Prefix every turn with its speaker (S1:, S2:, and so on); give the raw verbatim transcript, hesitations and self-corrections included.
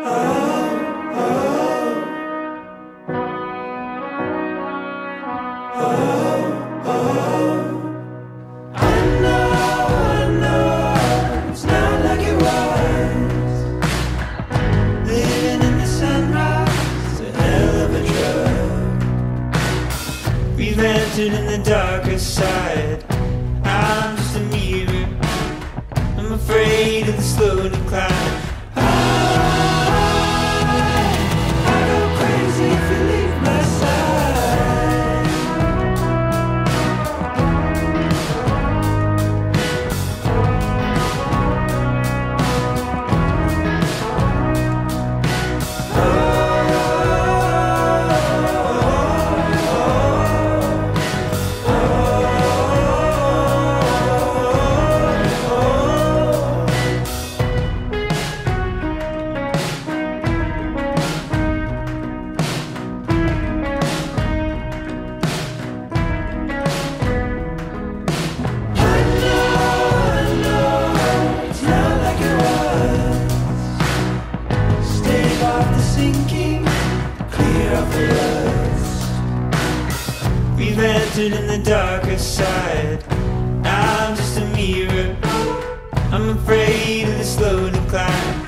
S1: We've entered in the darker side. I'm just a mirror. I'm afraid of the slow decline. I, I go crazy if you leave my We've entered in the darker side. I'm just a mirror. I'm afraid of the slow decline.